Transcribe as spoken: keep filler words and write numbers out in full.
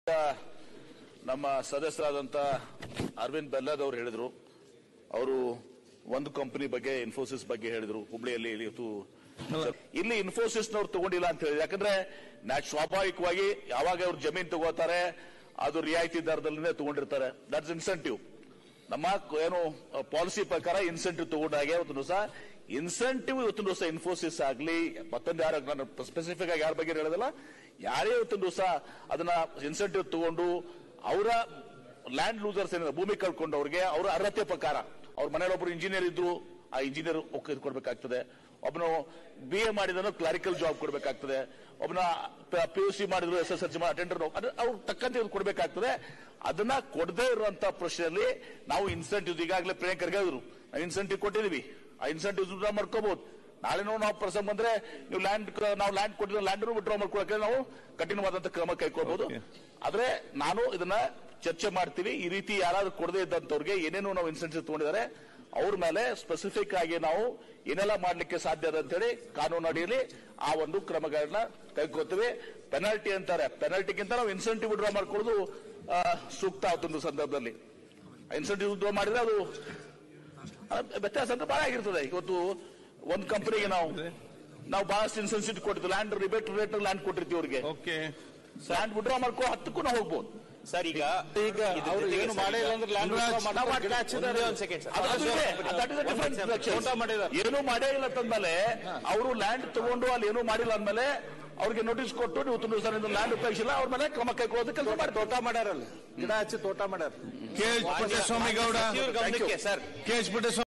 ನಮ್ಮ ಸದಸ್ಯರಾದಂತ ಅರವಿಂದ್ ಬೆಲ್ಲದ್ ಅವರು ಹೇಳಿದ್ರು. ಅವರು ಒಂದು ಕಂಪನಿ ಬಗ್ಗೆ ಇನ್ಫೋಸಿಸ್ ಬಗ್ಗೆ ಹೇಳಿದ್ರು. ಹುಬ್ಳಿಯಲ್ಲಿ ಇಲ್ಲಿ ಇನ್ಫೋಸಿಸ್ ನವರು ತಗೊಂಡಿಲ್ಲ ಅಂತ ಹೇಳಿದ್ರು. ಯಾಕಂದ್ರೆ ಸ್ವಾಭಾವಿಕವಾಗಿ ಯಾವಾಗ ಅವ್ರು ಜಮೀನು ತಗೋತಾರೆ ಅದು ರಿಯಾಯಿತಿ ದರದಲ್ಲೇ ತಗೊಂಡಿರ್ತಾರೆ. That's incentive. ನಮ್ಮ ಏನು ಪಾಲಿಸಿ ಪ್ರಕಾರ ಇನ್ಸೆಂಟಿವ್ ತಗೊಂಡಾಗೆ ಇವತ್ತು ದಿವಸ ಇನ್ಸೆಂಟಿವ್ ಇವತ್ತು ದಿವಸ ಇನ್ಫೋಸಿಸ್ ಆಗಲಿ ಮತ್ತೊಂದು ಯಾರು ನಾನು ಸ್ಪೆಸಿಫಿಕ್ ಆಗಿ ಯಾರ ಬಗ್ಗೆ ಹೇಳೋದಲ್ಲ, ಯಾರೇ ಇವತ್ತು ದಿವಸ ಅದನ್ನ ಇನ್ಸೆಂಟಿವ್ ತಗೊಂಡು ಅವರ ಲ್ಯಾಂಡ್ ಲೂಸರ್ಸ್ ಏನಿದೆ ಭೂಮಿ ಕಳ್ಕೊಂಡವ್ರಿಗೆ ಅವರ ಅರ್ಹತೆ ಪ್ರಕಾರ ಅವ್ರ ಮನೇಲಿ ಒಬ್ರು ಇಂಜಿನಿಯರ್ ಇದ್ರು, ಆ ಇಂಜಿನಿಯರ್ ಕೊಡ್ಬೇಕಾಗ್ತದೆ. ಒಬ್ಬನು ಬಿ ಎ ಮಾಡಿದನು ಕ್ಲಾರಿಕಲ್ ಜಾಬ್ ಕೊಡಬೇಕಾಗ್ತದೆ. ಒಬ್ಬನ ಪಿ ಯು ಸಿ ಮಾಡಿದ್ರು S S L C attender ಅವ್ರು ತಕ್ಕಂತೆ ಕೊಡಬೇಕಾಗ್ತದೆ. ಅದನ್ನ ಕೊಡದೇ ಇರುವಂತ ಪ್ರಶ್ನೆಯಲ್ಲಿ ನಾವು ಇನ್ಸೆಂಟಿವ್ ಈಗಾಗಲೇ ಪ್ರಿಯಾಂಕರ್ಗೆ ಹೇಳಿದ್ರು, ನಾವು ಇನ್ಸೆಂಟಿವ್ ಕೊಟ್ಟಿದೀವಿ, ಆ ಇನ್ಸೆಂಟಿವ್ ವಿಡ್ರಾ ಮಾಡ್ಕೋಬಹುದು. ನಾಳೆ ನಾವು ಪ್ರಸಂಗ ಬಂದ್ರೆ ನೀವು ಲ್ಯಾಂಡ್ ನಾವು ಲ್ಯಾಂಡ್ ಕೊಟ್ಟಿದ್ರೆ ಲ್ಯಾಂಡ್ ವಿಡ್ರಾ ಮಾಡ್ಕೊಳಕ್ಕೆ ನಾವು ಕಠಿಣವಾದಂತಹ ಕ್ರಮ ಕೈಗೊಳ್ಳಬಹುದು. ಆದ್ರೆ ನಾನು ಇದನ್ನ ಚರ್ಚೆ ಮಾಡ್ತೀವಿ. ಈ ರೀತಿ ಯಾರಾದ್ರೂ ಕೊಡದೇ ಇದ್ದಂತವ್ರಿಗೆ ಏನೇನು ನಾವು ಇನ್ಸೆಂಟಿವ್ ತಗೊಂಡಿದ್ದಾರೆ ಅವ್ರ ಮೇಲೆ ಸ್ಪೆಸಿಫಿಕ್ ಆಗಿ ನಾವು ಏನೆಲ್ಲ ಮಾಡ್ಲಿಕ್ಕೆ ಸಾಧ್ಯ ಇದೆ ಅಂತ ಹೇಳಿ ಕಾನೂನು ಅಡಿಯಲ್ಲಿ ಆ ಒಂದು ಕ್ರಮಗಳನ್ನ ಕೈಗೊಳ್ತೀವಿ. ಪೆನಾಲ್ಟಿ ಅಂತಾರೆ, ಪೆನಾಲ್ಟಿಗಿಂತ ನಾವು ಇನ್ಸೆಂಟಿವ್ ವಿಡ್ರಾ ಮಾಡ್ಕೊಳ್ಳೋದು ಸೂಕ್ತ ಆತೊಂದು ಸಂದರ್ಭದಲ್ಲಿ. ಇನ್ಸೆಂಟಿವ್ ವಿಡ್ರಾ ಮಾಡಿದ್ರೆ ಅದು ವ್ಯತ್ಯಾಸ ಅಂತ ಬಹಳ ಆಗಿರ್ತದೆ. ಇವತ್ತು ಒಂದು ಕಂಪನಿಗೆ ನಾವು ನಾವು ಬಹಳಷ್ಟು ಇನ್ಸೆನ್ಸಿಟಿವ್ ಕೊಟ್ಟಿದ್ವಿ, ಲ್ಯಾಂಡ್ ರಿಬೇಟ್ ರೇಟ್ ಲ್ಯಾಂಡ್ ಕೊಟ್ಟಿರ್ತೀವಿ ಅವ್ರಿಗೆ. ಲ್ಯಾಂಡ್ ವಿಡ್ರಾ ಮಾಡ್ಕೊ ಹತ್ತಕ್ಕೂ ನಾವು ಹೋಗ್ಬೋದು ಸರ್. ಈಗ ಈಗ ಅವರು ಏನು ಮಾಡಿಲ್ಲ ಅಂದ್ರೆ ಏನು ಮಾಡೇ ಇಲ್ಲ ಅಂತಂದ್ಮೇಲೆ ಅವರು ಲ್ಯಾಂಡ್ ತಗೊಂಡು ಅಲ್ಲಿ ಏನು ಮಾಡಿಲ್ಲ ಅಂದ್ಮೇಲೆ ಅವ್ರಿಗೆ ನೋಟಿಸ್ ಕೊಟ್ಟು ನೀವು ತುಂಬ ಸರ್ ಲ್ಯಾಂಡ್ ಉಪಯೋಗಿಸಿಲ್ಲ ಅವ್ರ ಮೇಲೆ ಕ್ರಮ ಕೈಗೊಳ್ಳೋದು ಕೆಲಸ ಮಾಡಿ ತೋಟ ಮಾಡ್ಯಾರಲ್ಲ, ಗಿಡ ಹಚ್ಚಿ ತೋಟ ಮಾಡ್ಯಾರ. K H Puttaswamy Gowda sir, K H Puttaswamy